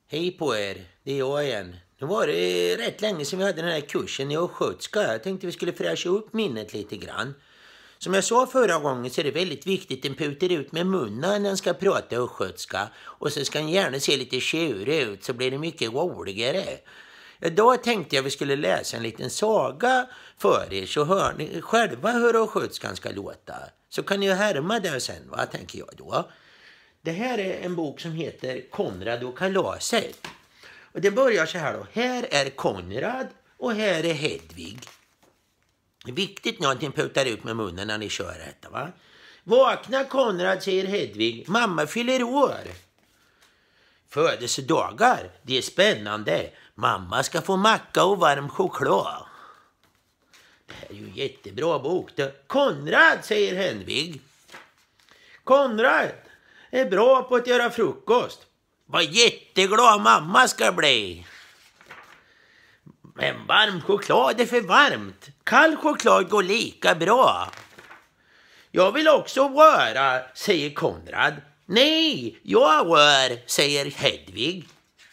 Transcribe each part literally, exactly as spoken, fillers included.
Hej på er, det är jag igen. Nu var det rätt länge sedan vi hade den här kursen i östgötska. Jag tänkte vi skulle fräscha upp minnet lite grann. Som jag sa förra gången så är det väldigt viktigt att den puter ut med munnen när den ska prata östgötska. Och så ska den gärna se lite tjurig ut så blir det mycket roligare. Idag tänkte jag vi skulle läsa en liten saga för er så hör ni själva hur östgötskan ska låta. Så kan ni ju härma det sen, va, tänker jag då. Det här är en bok som heter Konrad och kalaset. Och det börjar så här då. Här är Konrad och här är Hedvig. Det är viktigt nu att ni putar ut med munnen när ni kör detta, va? Vakna Konrad, säger Hedvig. Mamma fyller år. Födelsedagar, det är spännande. Mamma ska få macka och varm choklad. Det här är ju en jättebra bok. Konrad, säger Hedvig. Konrad är bra på att göra frukost. Vad jätteglad mamma ska bli. Men varm choklad är för varmt. Kall choklad går lika bra. Jag vill också röra, säger Konrad. Nej, jag rör, säger Hedvig.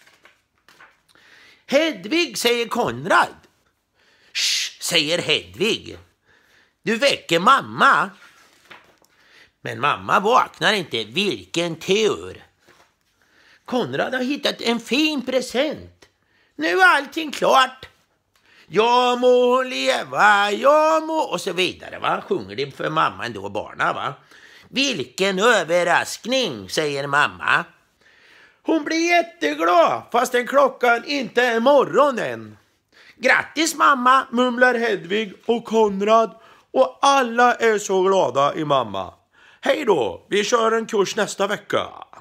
Hedvig, säger Konrad. Shh, säger Hedvig. Du väcker mamma. Men mamma vaknar inte. Vilken tur. Konrad har hittat en fin present. Nu är allting klart. Jag må leva, jag må... Och så vidare, va? Sjunger det för mamma ändå och barna, va? Vilken överraskning, säger mamma. Hon blir jätteglad fastän klockan inte är morgon än. Grattis mamma, mumlar Hedvig och Konrad. Och alla är så glada i mamma. Hej då, vi kör en kurs nästa vecka.